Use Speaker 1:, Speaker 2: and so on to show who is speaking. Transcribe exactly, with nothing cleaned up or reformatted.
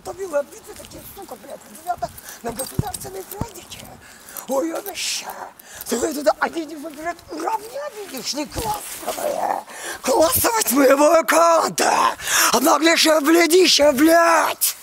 Speaker 1: утомила отбиться такие, сука, блядь, ребята на государственные праздники. Ой, вообще. Ты это, они не выбирают уровня, видишь, не классовые. Классовость моего аккаунта. А наглейшая блядища, блядь.